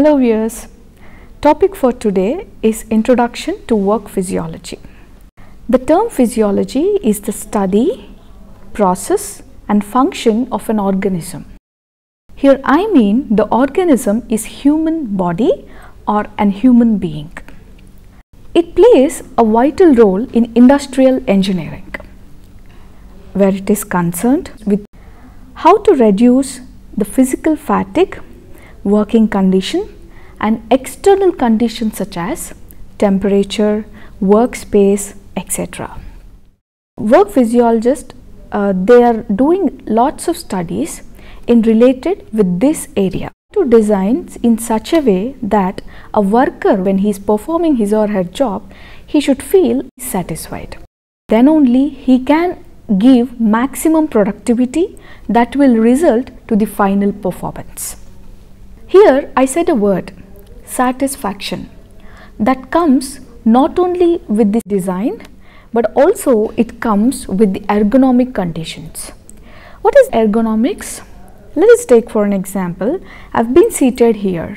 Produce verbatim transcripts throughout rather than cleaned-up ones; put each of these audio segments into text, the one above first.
Hello viewers, topic for today is Introduction to Work Physiology. The term physiology is the study, process and function of an organism. Here I mean the organism is human body or an human being. It plays a vital role in industrial engineering, where it is concerned with how to reduce the physical fatigue, working condition and external conditions such as temperature, workspace, et cetera. Work physiologists, uh, they are doing lots of studies in related with this area to design in such a way that a worker, when he is performing his or her job, he should feel satisfied. Then only he can give maximum productivity that will result to the final performance. Here I said a word, satisfaction, that comes not only with the design but also it comes with the ergonomic conditions. What is ergonomics? Let us take for an example. I have been seated here.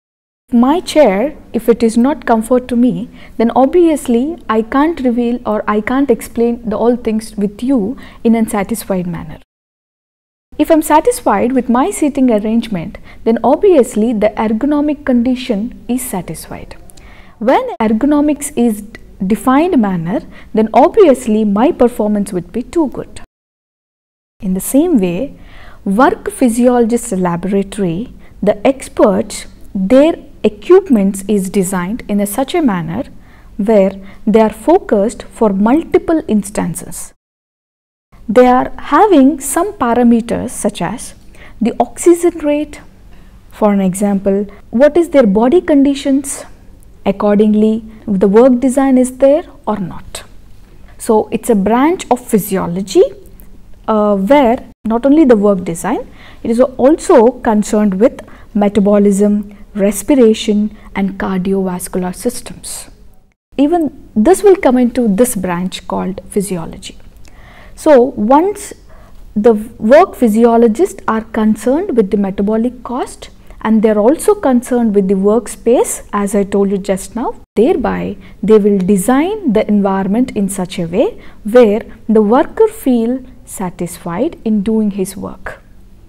My chair, if it is not comfort to me, then obviously I can't reveal or I can't explain the all things with you in a satisfied manner. If I am satisfied with my seating arrangement, then obviously the ergonomic condition is satisfied. When ergonomics is defined manner, then obviously my performance would be too good. In the same way, work physiologist laboratory, the experts, their equipments is designed in a such a manner where they are focused for multiple instances. They are having some parameters such as the oxygen rate, for an example, what is their body conditions, accordingly the work design is there or not. So it's a branch of physiology uh, where not only the work design, it is also concerned with metabolism, respiration and cardiovascular systems. Even this will come into this branch called physiology. So once the work physiologists are concerned with the metabolic cost and they are also concerned with the workspace, as I told you just now, thereby they will design the environment in such a way where the worker feel satisfied in doing his work.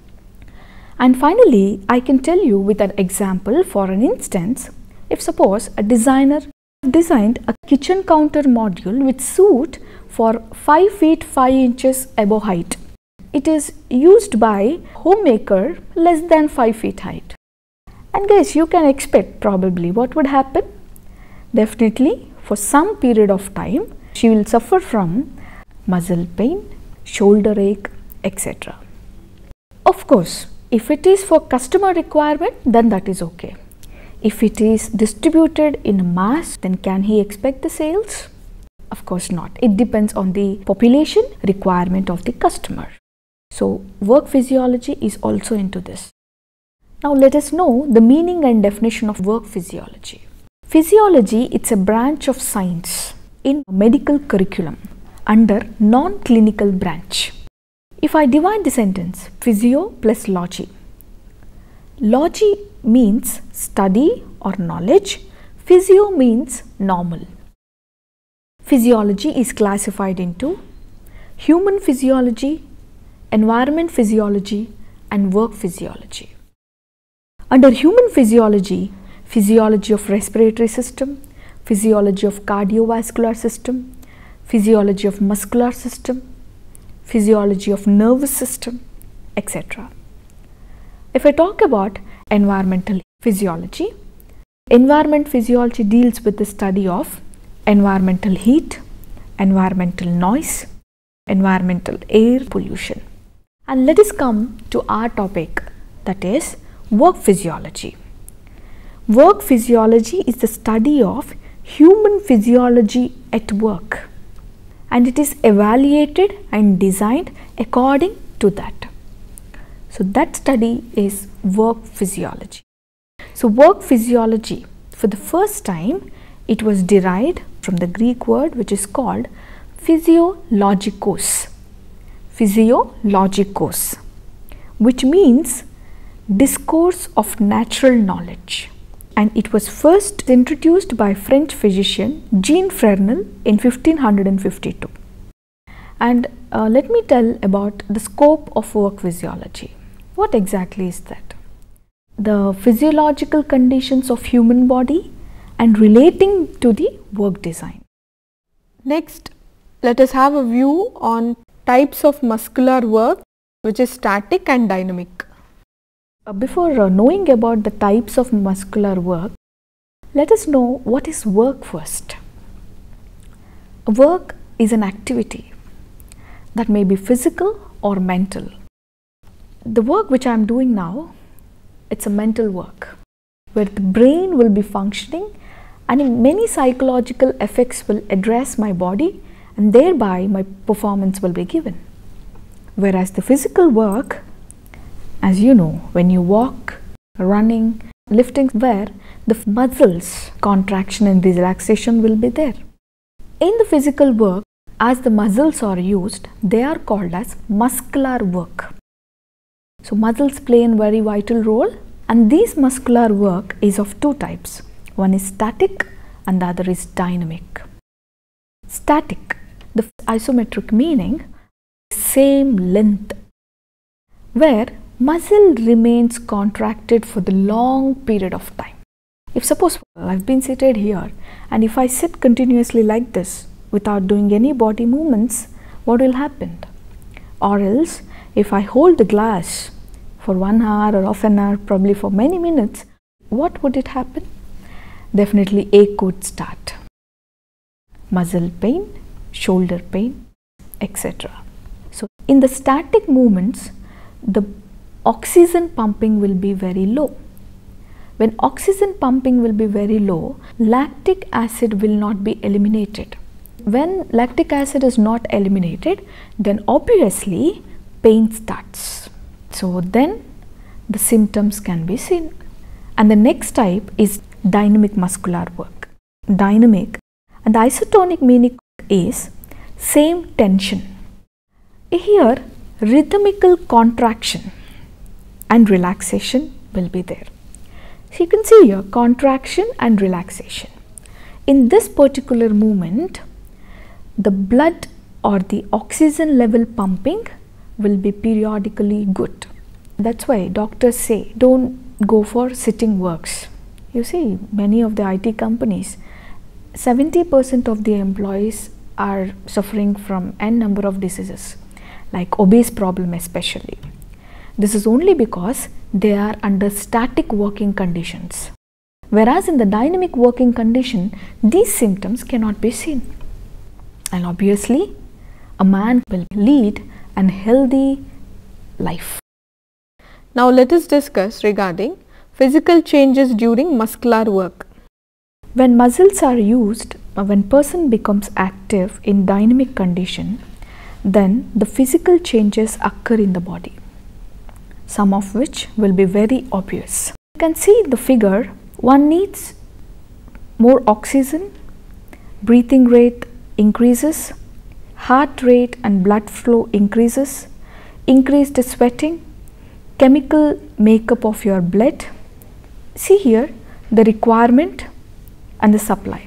And finally, I can tell you with an example. For an instance, if suppose a designer designed a kitchen counter module which suit for five feet five inches above height. It is used by homemaker less than five feet height. And guys, you can expect probably what would happen. Definitely for some period of time she will suffer from muscle pain, shoulder ache, et cetera. Of course, if it is for customer requirement, then that is okay. If it is distributed in mass, then can he expect the sales? Of course not. It depends on the population requirement of the customer. So work physiology is also into this. Now let us know the meaning and definition of work physiology. Physiology, it's a branch of science in medical curriculum under non-clinical branch. If I divide the sentence, physio plus logy. Logy means study or knowledge. Physio means normal. Physiology is classified into human physiology, environment physiology and work physiology. Under human physiology, physiology of respiratory system, physiology of cardiovascular system, physiology of muscular system, physiology of nervous system, et cetera. If I talk about environmental physiology, environment physiology deals with the study of environmental heat, environmental noise, environmental air pollution. And let us come to our topic, that is work physiology. Work physiology is the study of human physiology at work, and it is evaluated and designed according to that. So that study is work physiology. So work physiology, for the first time, it was derived from the Greek word which is called physiologikos. Physiologikos, which means discourse of natural knowledge. and it was first introduced by French physician Jean Fresnel in fifteen fifty-two. And uh, let me tell about the scope of work physiology. What exactly is that? The physiological conditions of human body and relating to the work design. Next, let us have a view on types of muscular work, which is static and dynamic. Uh, before uh, knowing about the types of muscular work, let us know what is work first. Work is an activity that may be physical or mental. The work which I am doing now, it's a mental work where the brain will be functioning and many psychological effects will address my body, and thereby my performance will be given. Whereas the physical work, as you know, when you walk, running, lifting, where the muscles contraction and relaxation will be there. In the physical work, as the muscles are used, they are called as muscular work. So muscles play a very vital role, and this muscular work is of two types. One is static and the other is dynamic. Static, the isometric meaning, same length, where muscle remains contracted for the long period of time. If suppose I've been seated here, and if I sit continuously like this without doing any body movements, what will happen? Or else if I hold the glass for one hour or half an hour, probably for many minutes, what would it happen? Definitely ache would start. Muscle pain, shoulder pain, et cetera. So in the static movements, the oxygen pumping will be very low. When oxygen pumping will be very low, lactic acid will not be eliminated. When lactic acid is not eliminated, then obviously pain starts. So then the symptoms can be seen. And the next type is dynamic muscular work. Dynamic, and the isotonic meaning is same tension. Here rhythmical contraction and relaxation will be there. So you can see here contraction and relaxation. In this particular movement, the blood or the oxygen level pumping will be periodically good. That's why doctors say don't go for sitting works. You see, many of the I T companies, seventy percent of the employees are suffering from n number of diseases, like obese problem especially. This is only because they are under static working conditions. Whereas in the dynamic working condition, these symptoms cannot be seen. And obviously, a man will lead a healthy life. Now let us discuss regarding physical changes during muscular work. When muscles are used, when person becomes active in dynamic condition, then the physical changes occur in the body, some of which will be very obvious. You can see the figure, one needs more oxygen, breathing rate increases, heart rate and blood flow increases, increased sweating, chemical makeup of your blood. See here the requirement and the supply.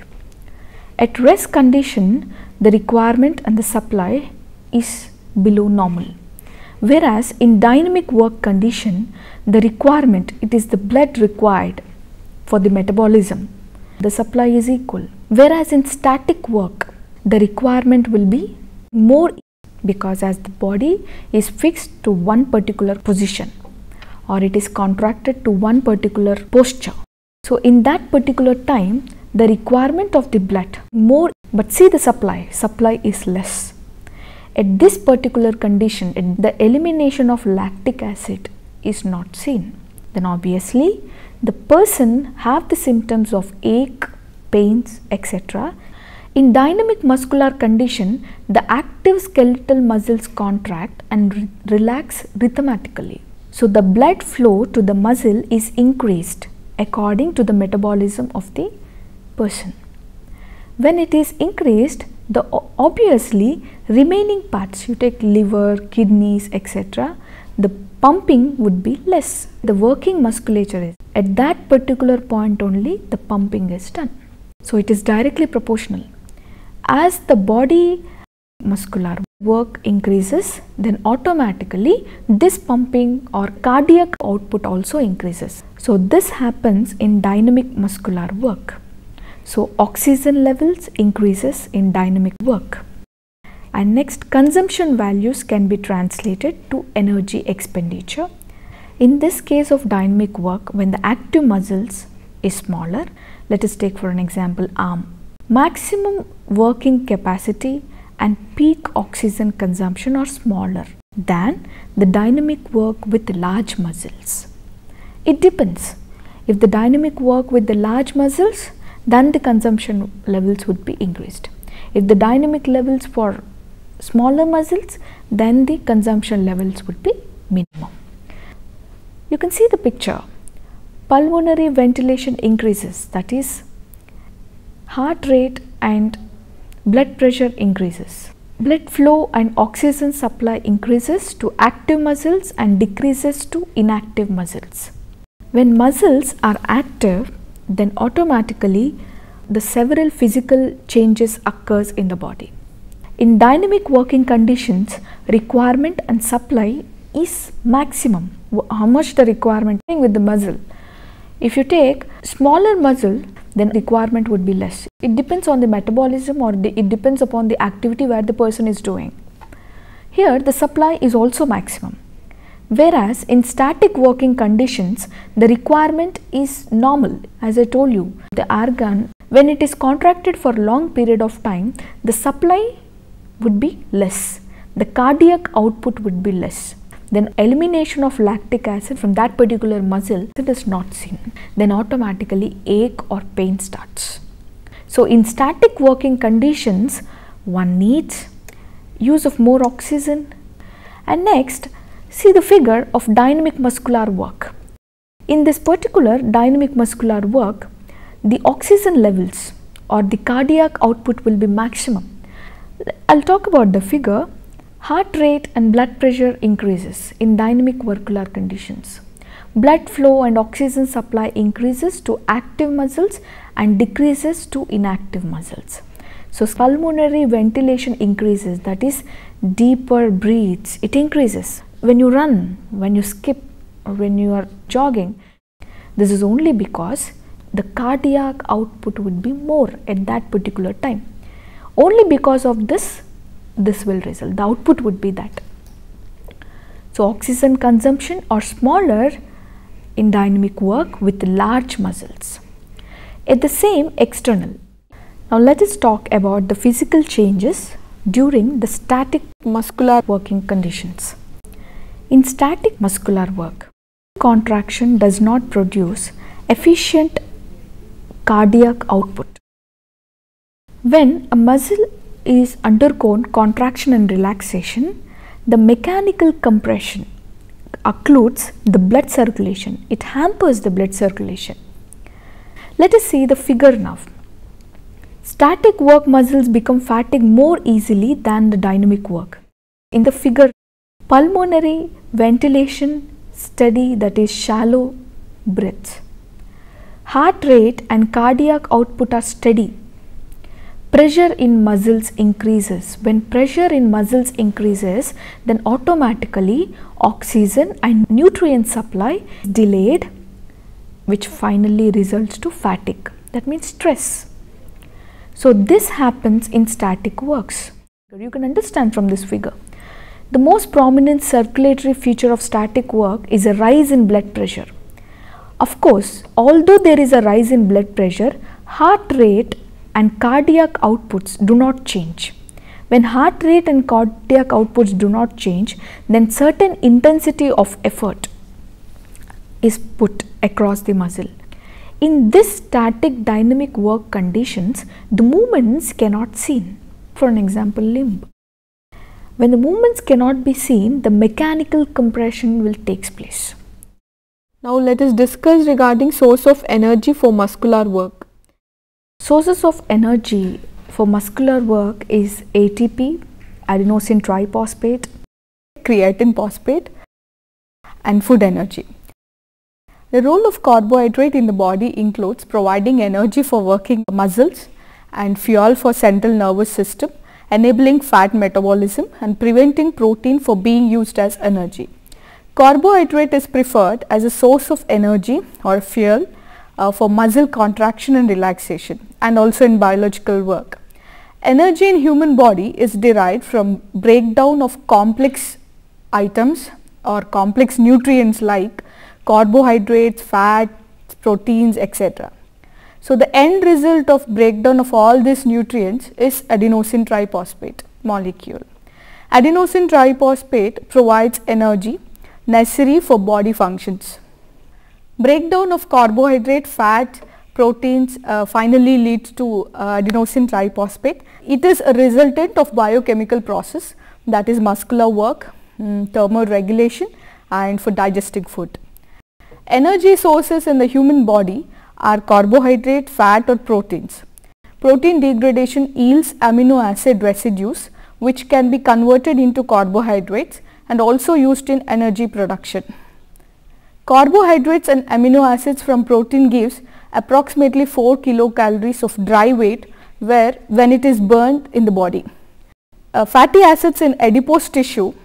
At rest condition, the requirement and the supply is below normal. Whereas in dynamic work condition, the requirement, it is the blood required for the metabolism. The supply is equal. Whereas in static work, the requirement will be more, because as the body is fixed to one particular position or it is contracted to one particular posture. So in that particular time, the requirement of the blood more, but see the supply, supply is less. At this particular condition, the elimination of lactic acid is not seen. Then obviously the person have the symptoms of ache, pains, et cetera. In dynamic muscular condition, the active skeletal muscles contract and re relax rhythmically. So the blood flow to the muscle is increased according to the metabolism of the person. When it is increased, the obviously remaining parts, you take liver, kidneys, et cetera, the pumping would be less. The working musculature is at that particular point only the pumping is done. So it is directly proportional. As the body muscular work increases, then automatically this pumping or cardiac output also increases. So this happens in dynamic muscular work. So oxygen levels increases in dynamic work. And next, consumption values can be translated to energy expenditure. In this case of dynamic work, when the active muscles is smaller, let us take for an example arm. Maximum working capacity and peak oxygen consumption are smaller than the dynamic work with large muscles. It depends. If the dynamic work with the large muscles, then the consumption levels would be increased. If the dynamic levels for smaller muscles, then the consumption levels would be minimum. You can see the picture. Pulmonary ventilation increases, that is, heart rate and blood pressure increases. Blood flow and oxygen supply increases to active muscles and decreases to inactive muscles. When muscles are active, then automatically the several physical changes occurs in the body. In dynamic working conditions, requirement and supply is maximum. How much the requirement with the muscle. If you take smaller muscle, then requirement would be less. It depends on the metabolism, or the, it depends upon the activity where the person is doing. Here the supply is also maximum. Whereas in static working conditions, the requirement is normal. As I told you, the organ, when it is contracted for a long period of time, the supply would be less. The cardiac output would be less. Then elimination of lactic acid from that particular muscle it is not seen. Then automatically ache or pain starts. So in static working conditions, one needs use of more oxygen. And next, see the figure of dynamic muscular work. In this particular dynamic muscular work, the oxygen levels or the cardiac output will be maximum. I'll talk about the figure. Heart rate and blood pressure increases in dynamic workular conditions. Blood flow and oxygen supply increases to active muscles and decreases to inactive muscles. So pulmonary ventilation increases, that is deeper breaths, it increases. When you run, when you skip, or when you are jogging, this is only because the cardiac output would be more at that particular time. Only because of this, this will result, the output would be that. So oxygen consumption are smaller in dynamic work with large muscles. At the same external. Now let us talk about the physical changes during the static muscular working conditions. In static muscular work, contraction does not produce efficient cardiac output. When a muscle is undergone contraction and relaxation, the mechanical compression occludes the blood circulation. It hampers the blood circulation. Let us see the figure now. Static work muscles become fatigued more easily than the dynamic work. In the figure, pulmonary ventilation steady, that is shallow breaths. Heart rate and cardiac output are steady. Pressure in muscles increases. When pressure in muscles increases, then automatically oxygen and nutrient supply is delayed, which finally results to fatigue. That means stress. So this happens in static works. You can understand from this figure. The most prominent circulatory feature of static work is a rise in blood pressure. Of course, although there is a rise in blood pressure, heart rate and cardiac outputs do not change. When heart rate and cardiac outputs do not change, then certain intensity of effort is put across the muscle. In this static dynamic work conditions, the movements cannot seen. For an example, limb. When the movements cannot be seen, the mechanical compression will take place. Now let us discuss regarding source of energy for muscular work. Sources of energy for muscular work is A T P, adenosine triphosphate, creatine phosphate, and food energy. The role of carbohydrate in the body includes providing energy for working muscles and fuel for central nervous system, enabling fat metabolism and preventing protein from being used as energy. Carbohydrate is preferred as a source of energy or fuel uh, for muscle contraction and relaxation, and also in biological work. Energy in human body is derived from breakdown of complex items or complex nutrients like carbohydrates, fats, proteins, et cetera. So, the end result of breakdown of all these nutrients is adenosine triphosphate molecule. Adenosine triphosphate provides energy necessary for body functions. Breakdown of carbohydrate, fat, proteins uh, finally leads to uh, adenosine triphosphate. It is a resultant of biochemical process, that is muscular work, um, thermoregulation, and for digesting food. Energy sources in the human body are carbohydrate, fat or proteins. Protein degradation yields amino acid residues which can be converted into carbohydrates and also used in energy production. Carbohydrates and amino acids from protein gives approximately four kilocalories of dry weight where when it is burned in the body. Uh, fatty acids in adipose tissue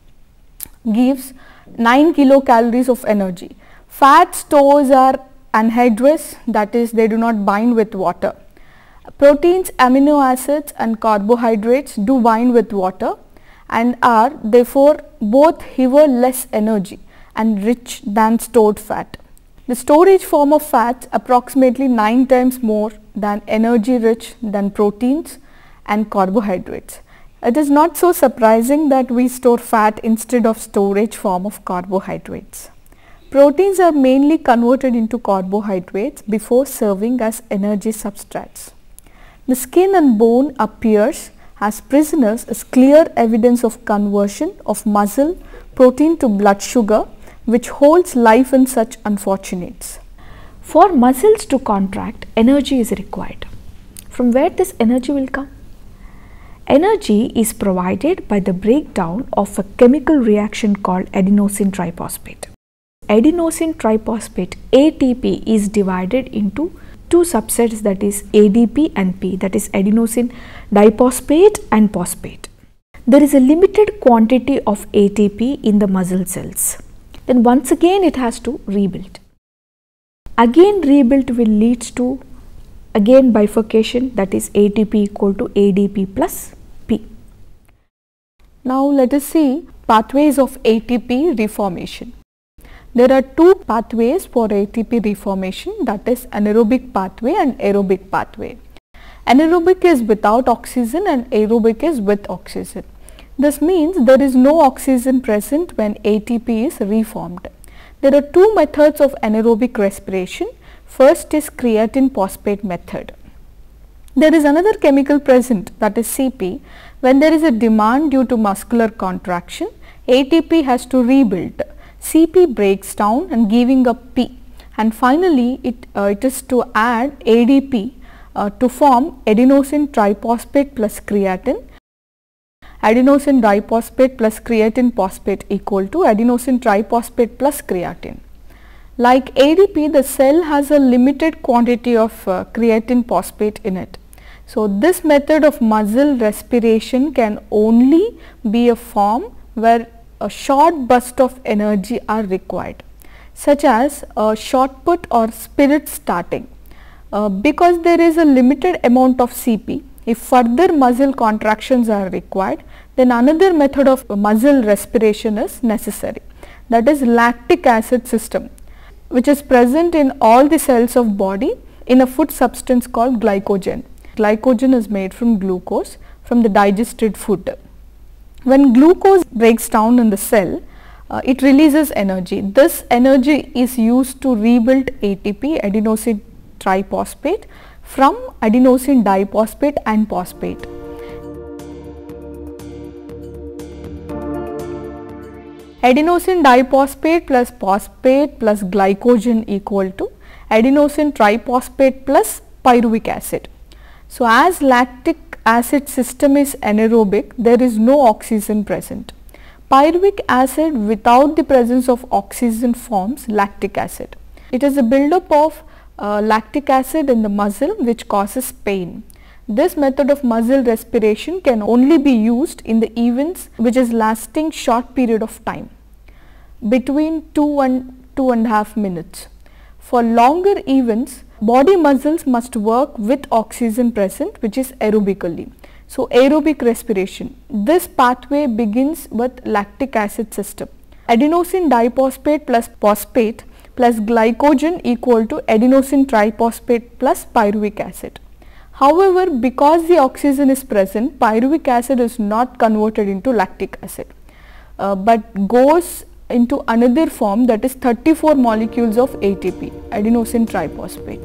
gives nine kilocalories of energy. Fat stores are anhydrous, that is they do not bind with water. Proteins, amino acids and carbohydrates do bind with water and are therefore both have less energy and rich than stored fat. The storage form of fats approximately nine times more than energy rich than proteins and carbohydrates. It is not so surprising that we store fat instead of storage form of carbohydrates. Proteins are mainly converted into carbohydrates before serving as energy substrates. The skin and bone appears as prisoners as clear evidence of conversion of muscle protein to blood sugar, which holds life in such unfortunates. For muscles to contract, energy is required. From where this energy will come? Energy is provided by the breakdown of a chemical reaction called adenosine triphosphate. Adenosine triphosphate A T P is divided into two subsets, that is A D P and P, that is adenosine diphosphate and phosphate. There is a limited quantity of A T P in the muscle cells. Then once again it has to rebuild. Again rebuild will lead to again bifurcation, that is A T P equal to A D P plus P. Now let us see pathways of A T P reformation. There are two pathways for A T P reformation, that is anaerobic pathway and aerobic pathway. Anaerobic is without oxygen and aerobic is with oxygen. This means there is no oxygen present when A T P is reformed. There are two methods of anaerobic respiration. First is creatine phosphate method. There is another chemical present, that is C P. When there is a demand due to muscular contraction, A T P has to rebuild. C P breaks down and giving up P, and finally it, uh, it is to add A D P uh, to form adenosine triphosphate plus creatine. Adenosine diphosphate plus creatine phosphate equal to adenosine triphosphate plus creatine. Like A D P, the cell has a limited quantity of uh, creatine phosphate in it. So, this method of muscle respiration can only be a form where a short burst of energy are required, such as a shot put or spirit starting. Uh, because there is a limited amount of C P, if further muscle contractions are required, then another method of muscle respiration is necessary, that is lactic acid system, which is present in all the cells of body in a food substance called glycogen. Glycogen is made from glucose from the digested food. When glucose breaks down in the cell, uh, it releases energy. This energy is used to rebuild A T P, adenosine triphosphate, from adenosine diphosphate and phosphate. Adenosine diphosphate plus phosphate plus glycogen equal to adenosine triphosphate plus pyruvic acid. So, as lactic acid system is anaerobic, there is no oxygen present. Pyruvic acid without the presence of oxygen forms lactic acid. It is a buildup of uh, lactic acid in the muscle which causes pain. This method of muscle respiration can only be used in the events which is lasting short period of time, between two and two and a half minutes. For longer events, body muscles must work with oxygen present, which is aerobically. So aerobic respiration, this pathway begins with lactic acid system. Adenosine diphosphate plus phosphate plus glycogen equal to adenosine triphosphate plus pyruvic acid. However, because the oxygen is present, pyruvic acid is not converted into lactic acid, uh, but goes into another form, that is thirty-four molecules of A T P, adenosine triphosphate.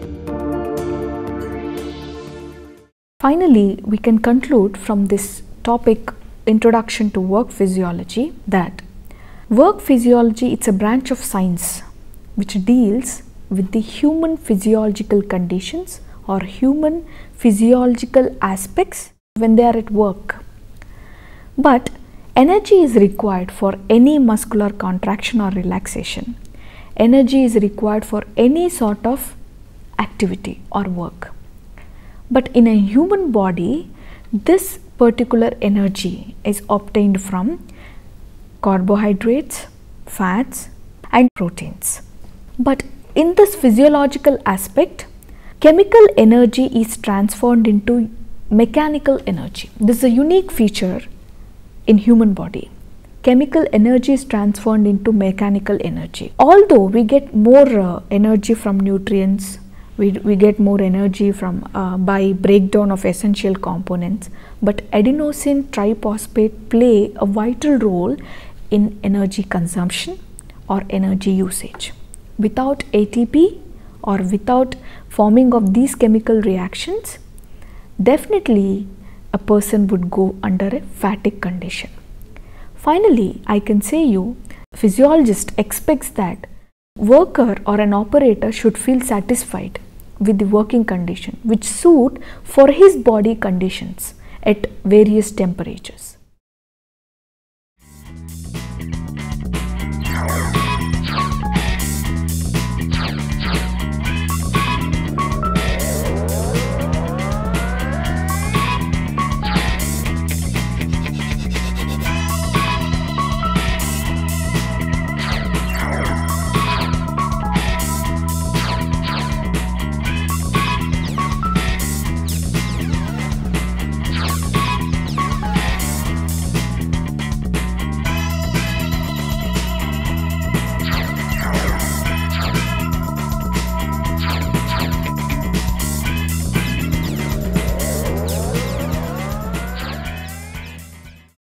Finally, we can conclude from this topic, Introduction to Work Physiology, that work physiology, it's a branch of science which deals with the human physiological conditions or human physiological aspects when they are at work. But energy is required for any muscular contraction or relaxation. Energy is required for any sort of activity or work. But in a human body, this particular energy is obtained from carbohydrates, fats and proteins. But in this physiological aspect, chemical energy is transformed into mechanical energy. This is a unique feature in human body. Chemical energy is transformed into mechanical energy. Although we get more uh, energy from nutrients, we, we get more energy from uh, by breakdown of essential components, but adenosine triphosphate play a vital role in energy consumption or energy usage. Without A T P or without forming of these chemical reactions, definitely a person would go under a fatigue condition. Finally, I can say you, physiologist expects that worker or an operator should feel satisfied with the working condition which suit for his body conditions at various temperatures.